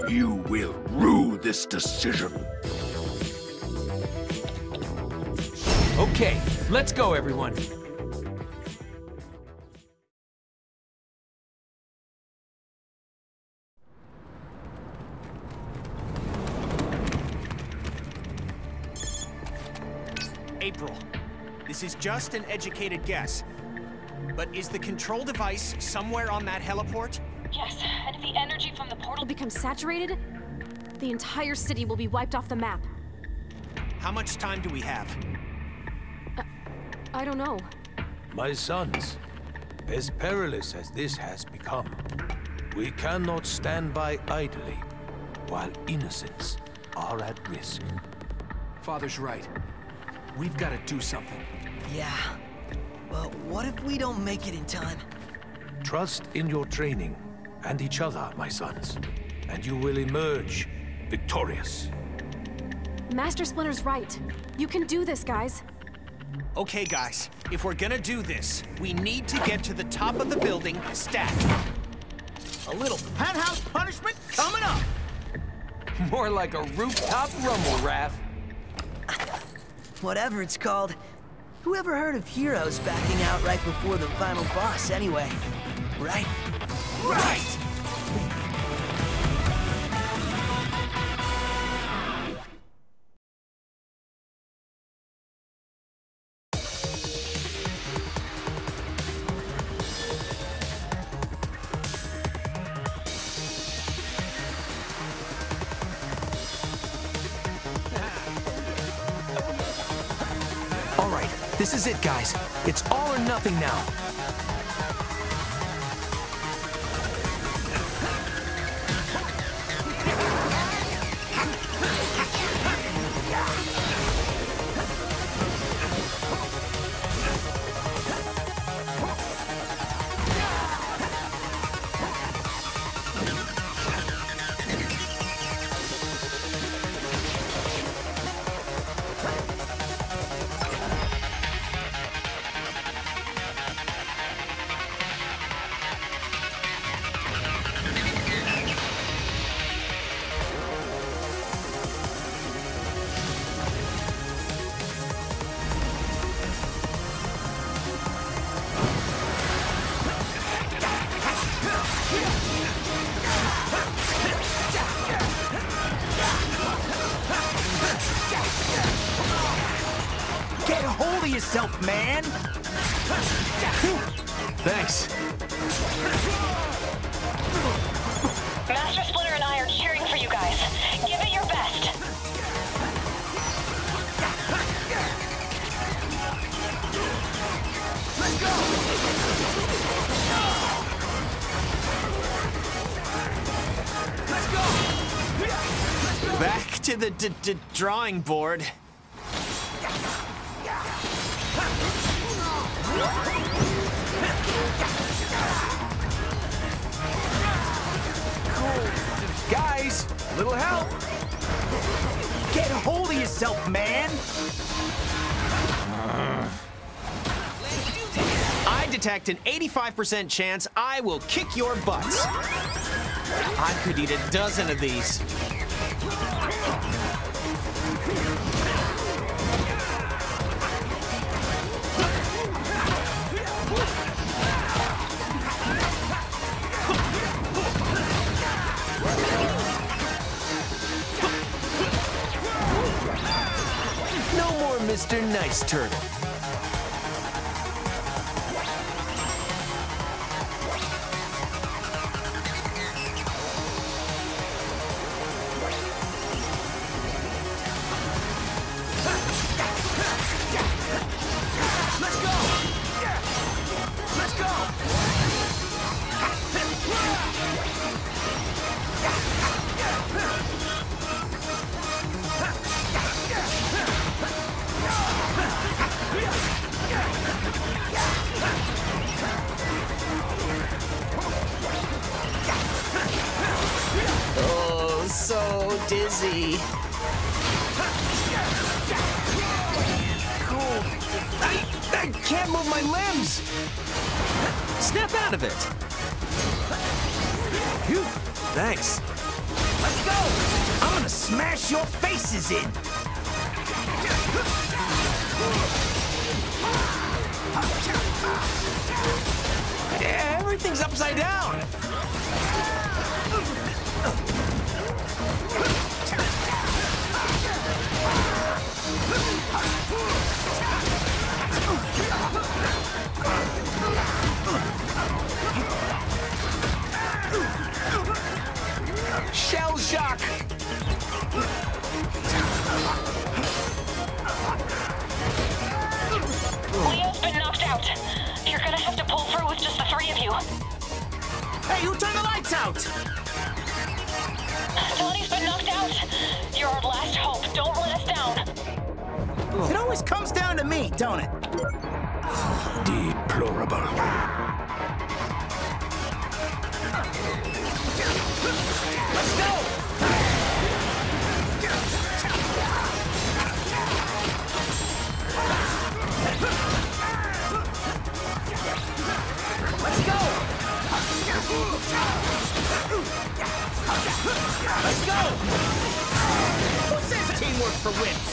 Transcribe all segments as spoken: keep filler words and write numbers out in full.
You will rue this decision. Okay, let's go, everyone. April, this is just an educated guess, but is the control device somewhere on that heliport? Yes, and if the energy from the portal becomes saturated, the entire city will be wiped off the map. How much time do we have? Uh, I don't know. My sons, as perilous as this has become, we cannot stand by idly while innocents are at risk. Father's right. We've got to do something. Yeah. But what if we don't make it in time? Trust in your training and each other, my sons, and you will emerge victorious. Master Splinter's right. You can do this, guys. Okay, guys, if we're gonna do this, we need to get to the top of the building stat. A little penthouse punishment coming up! More like a rooftop rumble, Raph. Whatever it's called. Who ever heard of heroes backing out right before the final boss anyway? Right? Right! All right, this is it, guys. It's all or nothing now. Get a hold of yourself, man! Thanks. Master Splinter and I are cheering for you guys. Give it your best. Let's go! Let's go! Let's go! Back to the d d drawing board. Guys, a little help. Get a hold of yourself, man! I detect an eighty-five percent chance I will kick your butts. I could eat a dozen of these. No more Mister Nice Turtle. Let's go! Let's go! Oh, so dizzy. I, I can't move my limbs. Snap out of it. Phew, thanks. smash your faces in! Everything's upside down! Shell shock! Leo's been knocked out. You're gonna have to pull through with just the three of you. Hey, who turned the lights out? Donnie's been knocked out. You're our last hope. Don't let us down. It always comes down to me, don't it? Deplorable. Let's go! Let's go! Let's go! Who says teamwork for wimps?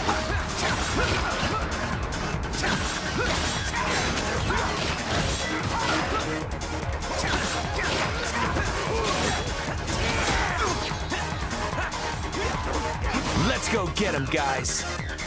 Let's go get him, guys.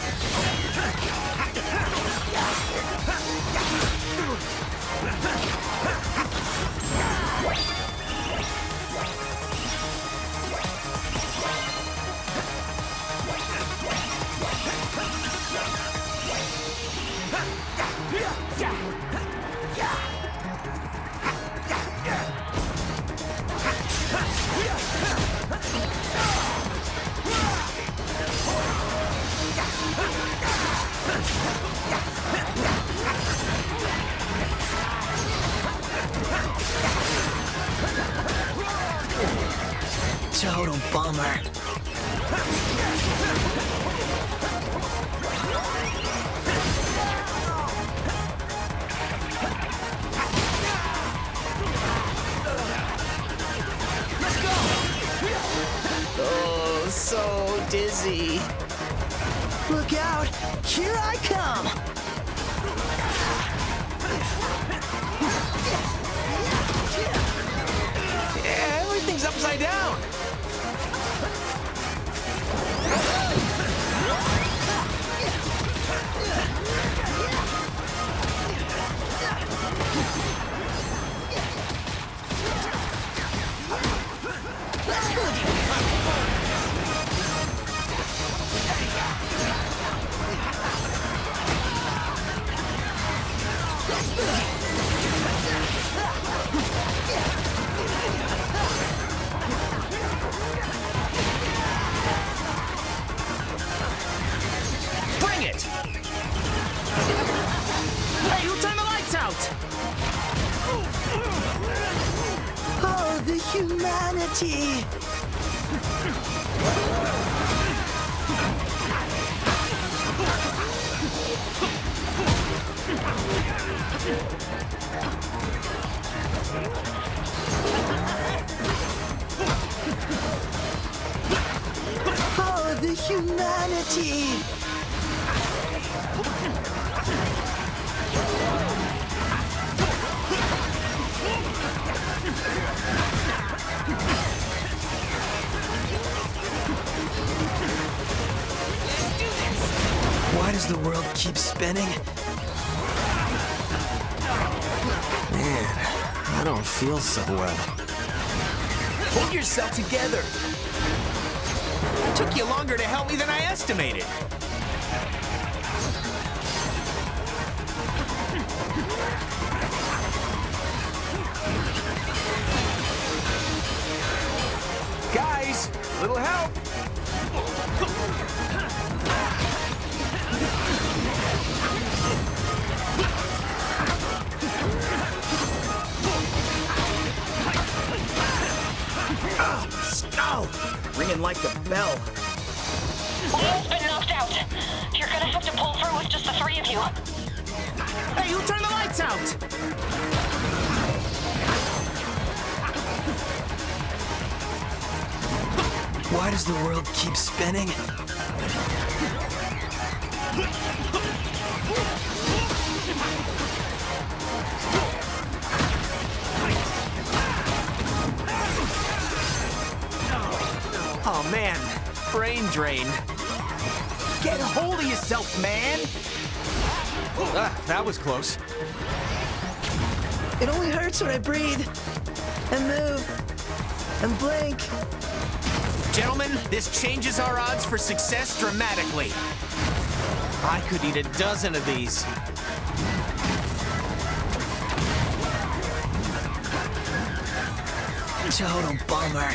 Total bummer. Let's go! Oh, so dizzy. Look out! Here I come! Everything's upside down! Let's boogie! Let's boogie! Bring it! Hey, who turned the lights out? Oh, the humanity! Oh, the humanity! Why does the world keep spinning? Man, I don't feel so well. Pull yourself together! It took you longer to help me than I estimated. Guys, little help! Skull! Ringing like a bell. Leo's been knocked out. You're gonna have to pull through with just the three of you. Hey, who turned the lights out? Why does the world keep spinning? Oh man, brain drain. Get a hold of yourself, man! Ah, that was close. It only hurts when I breathe, and move, and blink. Gentlemen, this changes our odds for success dramatically. I could eat a dozen of these. Total bummer.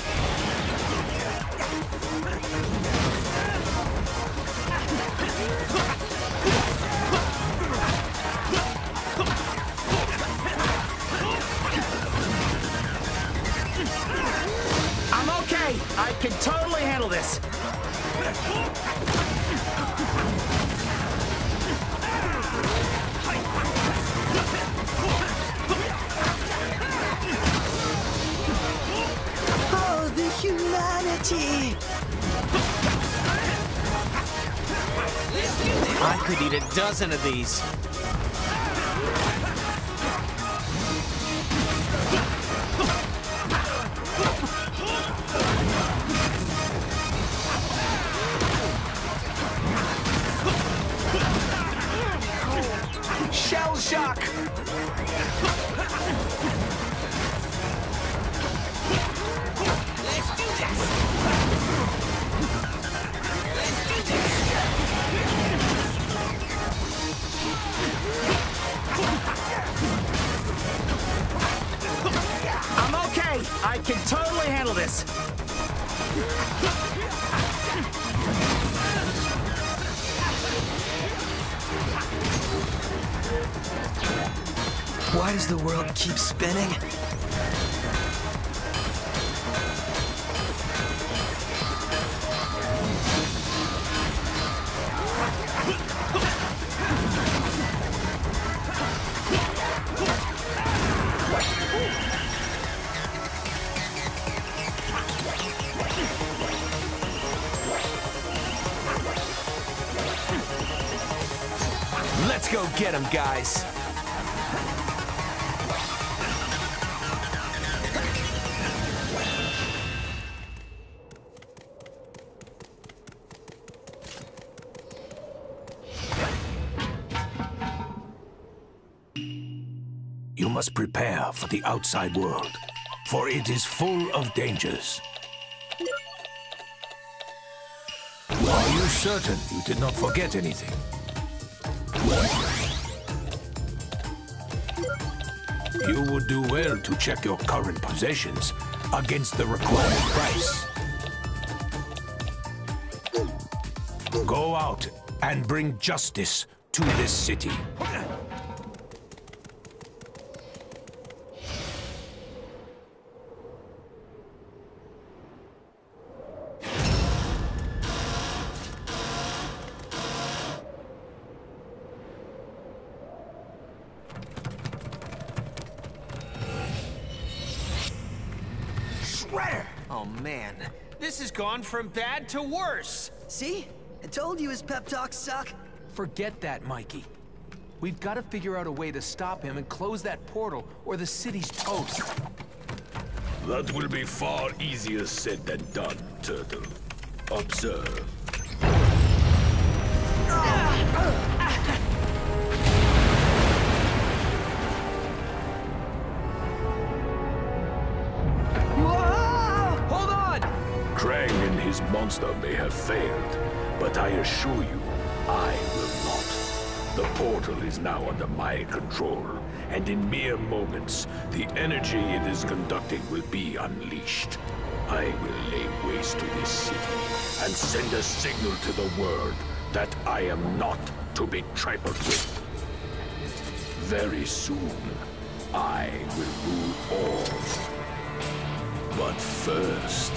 I'm okay. I can totally handle this. Oh, the humanity! I could eat a dozen of these. Shell shock! Let's do this! Let's do this! I'm okay. I can totally handle this. Why does the world keep spinning? Let's go get him, guys. You must prepare for the outside world, for it is full of dangers. Are you certain you did not forget anything? You would do well to check your current possessions against the required price. Go out and bring justice to this city. Oh man, this has gone from bad to worse. See? I told you his pep talks suck. Forget that, Mikey. We've got to figure out a way to stop him and close that portal, or the city's toast. That will be far easier said than done, Turtle. Observe. Hold on! Krang and his monster may have failed, but I assure you, I will not. The portal is now under my control, and in mere moments, the energy it is conducting will be unleashed. I will lay waste to this city and send a signal to the world that I am not to be trifled with. Very soon, I will rule all. But first...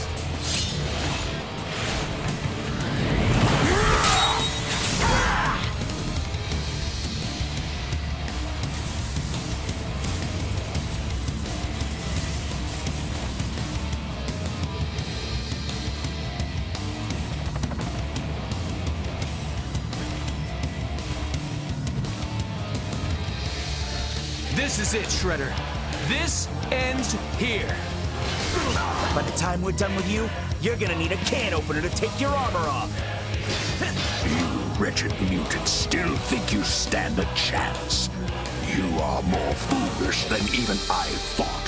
This is it, Shredder. This ends here. By the time we're done with you, you're gonna need a can opener to take your armor off. You wretched mutants still think you stand a chance. You are more foolish than even I thought.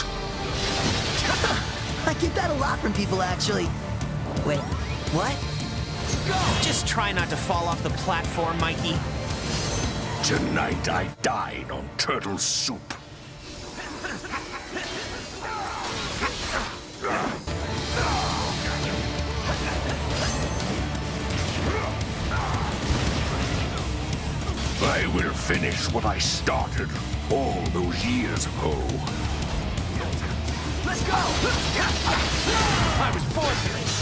I get that a lot from people, actually. Wait, what? Just try not to fall off the platform, Mikey. Tonight I died on turtle soup. I will finish what I started all those years ago. Let's go! I was born for this.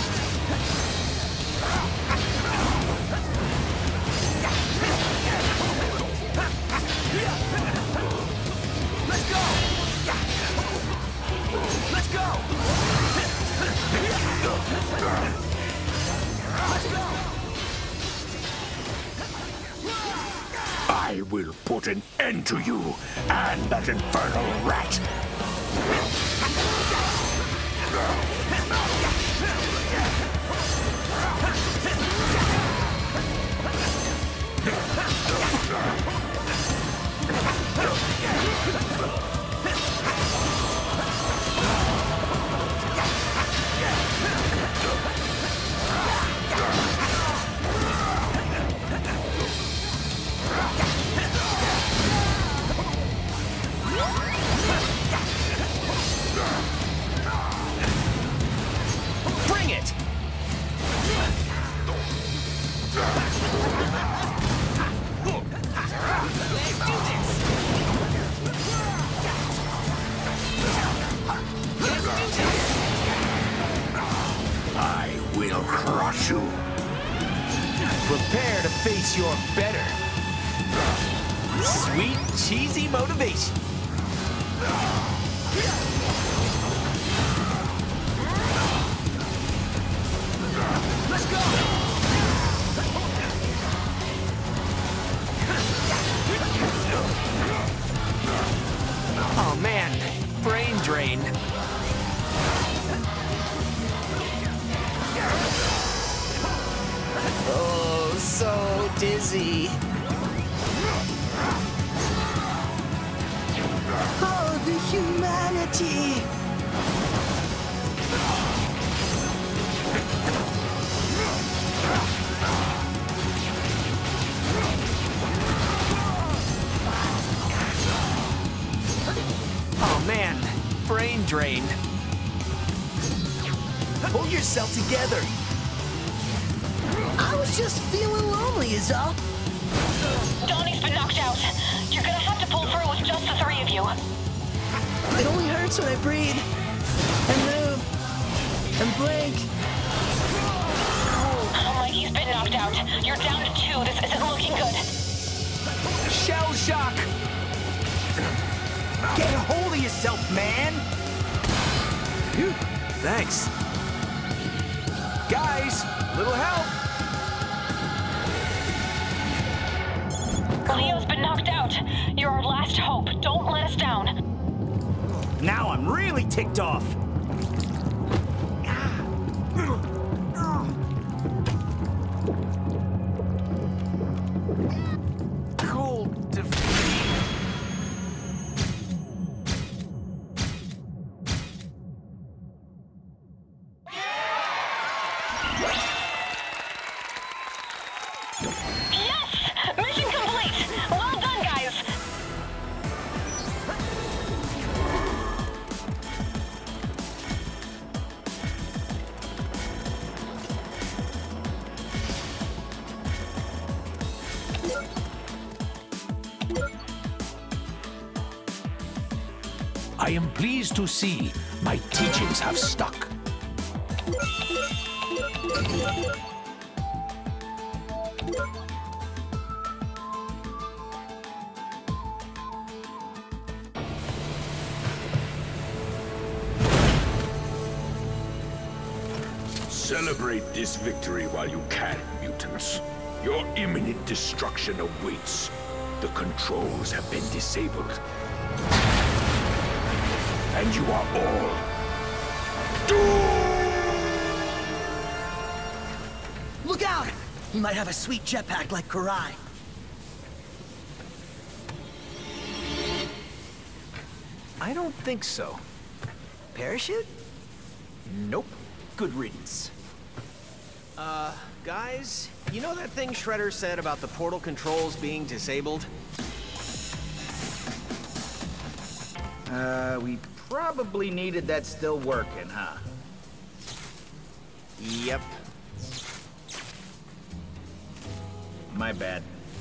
Let's go! Let's go! Let's go! I will put an end to you and that infernal rat. Bring it! I will crush you. Prepare to face your better. Sweet, cheesy motivation. Let's go! Oh man, brain drain. Oh, so dizzy. Oh, the humanity! Oh man, brain drain. Pull yourself together. I was just feeling lonely, is all. Donnie's been knocked out. You're gonna have to pull through with just the three of you. It only hurts when I breathe, and move, and blink. Oh, Mikey's been knocked out. You're down to two. This isn't looking good. Shell shock. Get a hold of yourself, man! Phew, thanks. Guys, little help. Leo's been knocked out. You're our last hope. Don't let us down. Now I'm really ticked off. Cold defeat. Yes! Mission complete! Well done, guys! I am pleased to see my teachings have stuck. Celebrate this victory while you can, mutants. Your imminent destruction awaits. The controls have been disabled. And you are all doomed! Look out! He might have a sweet jetpack like Karai. I don't think so. Parachute? Nope. Good riddance. Uh, guys, you know that thing Shredder said about the portal controls being disabled? Uh, we probably needed that still working, huh? Yep. My bad.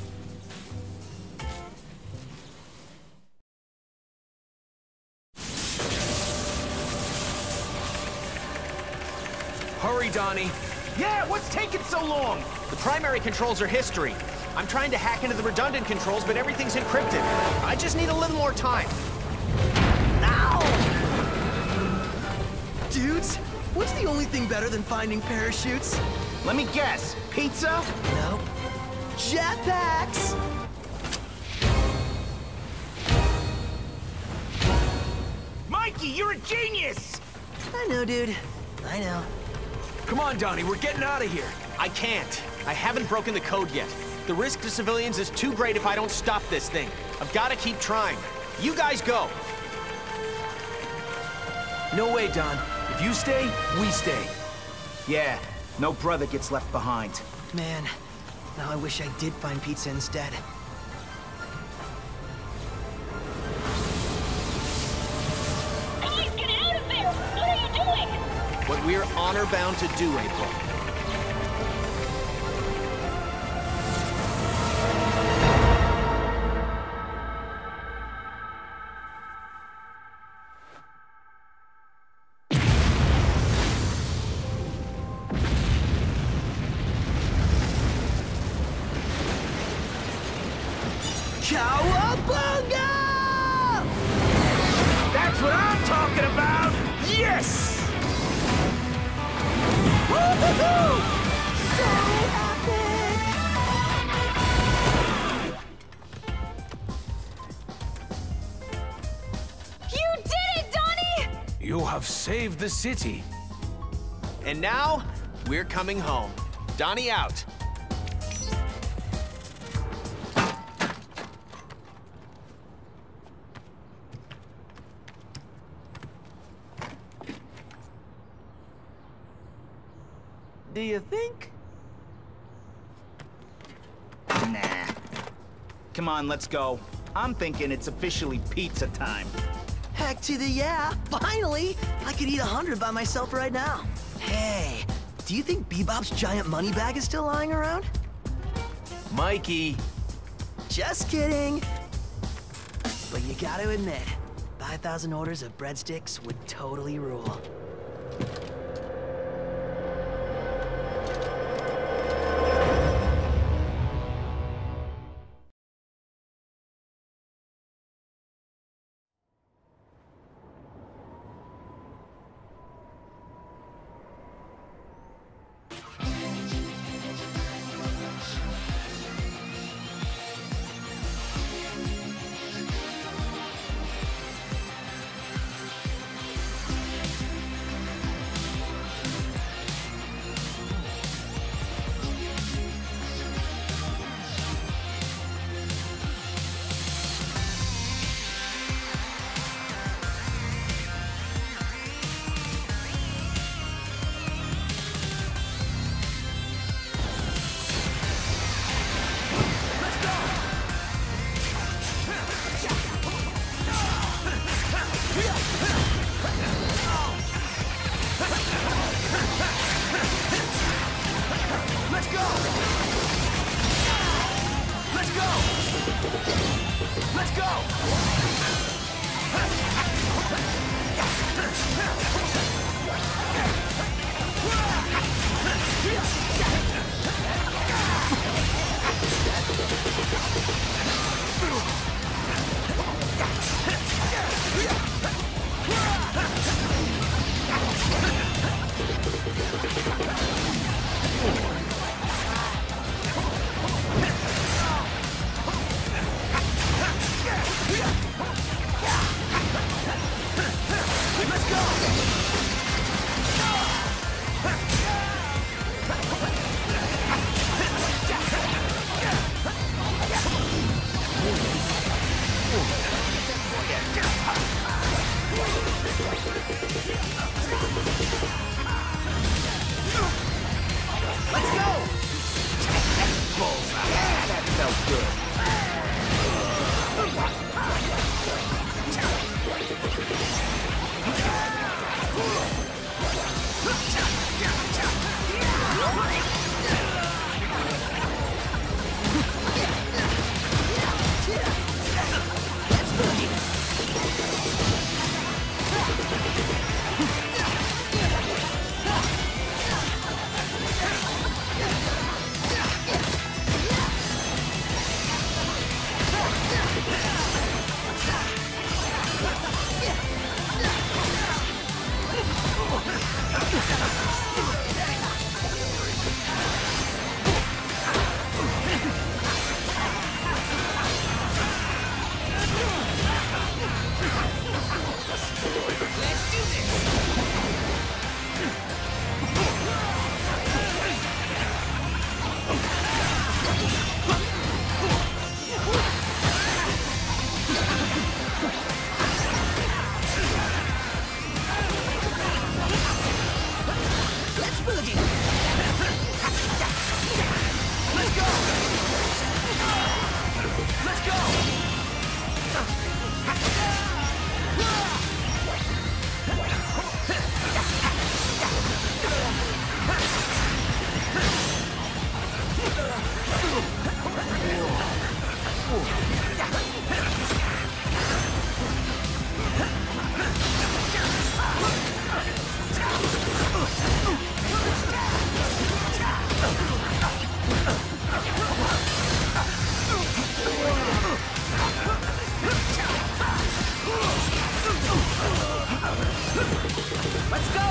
Hurry, Donnie. Yeah, what's taking so long? The primary controls are history. I'm trying to hack into the redundant controls, but everything's encrypted. I just need a little more time. Ow! Dudes, what's the only thing better than finding parachutes? Let me guess. Pizza? Nope. Jetpacks! Mikey, you're a genius! I know, dude. I know. Come on, Donnie, we're getting out of here. I can't. I haven't broken the code yet. The risk to civilians is too great if I don't stop this thing. I've got to keep trying. You guys go. No way, Don. If you stay, we stay. Yeah, no brother gets left behind. Man, now I wish I did find pizza instead. Guys, get out of there! What are you doing? What we're honor-bound to do, April. Cowabunga! That's what I'm talking about! Yes! Woo-hoo-hoo! So epic! You did it, Donnie! You have saved the city. And now, we're coming home. Donnie out. Do you think? Nah. Come on, let's go. I'm thinking it's officially pizza time. Heck to the yeah! Finally! I could eat a hundred by myself right now. Hey, do you think Bebop's giant money bag is still lying around? Mikey. Just kidding. But you gotta admit, five thousand orders of breadsticks would totally rule. Let's go! Let's go!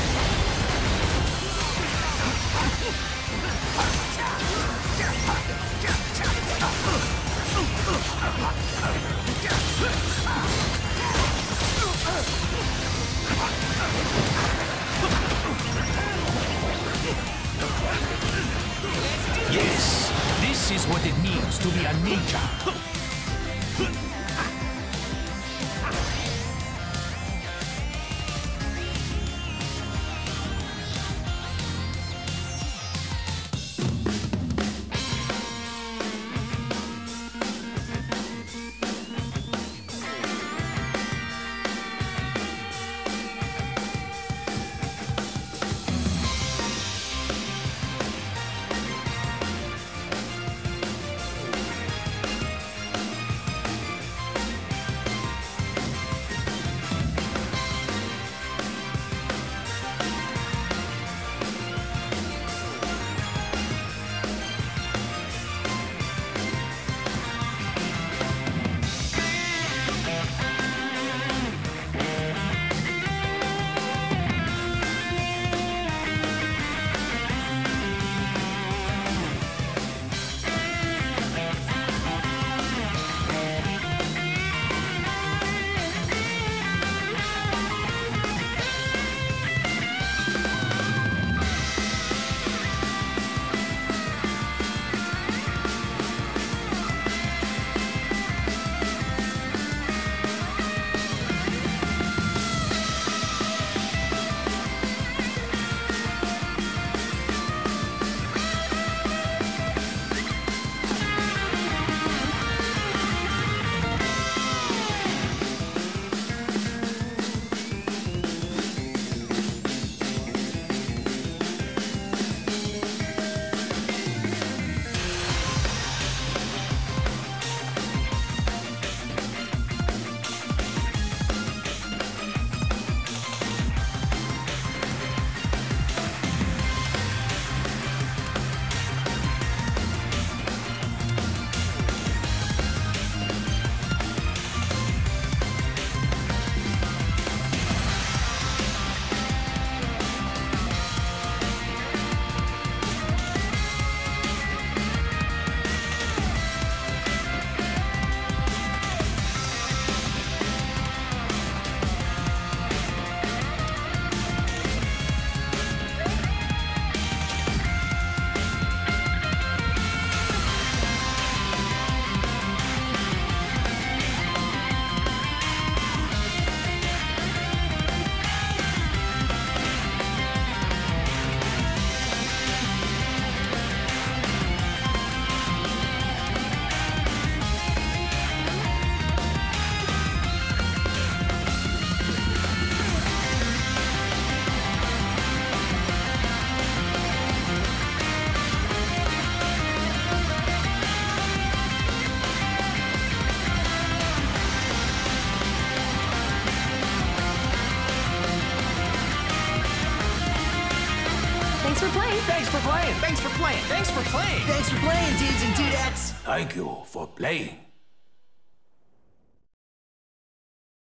Yes, this is what it means to be a ninja. Thanks for playing. Thanks for playing. Thanks for playing. Thanks for playing. Thanks for playing, dudes and dudettes. Thank you for playing.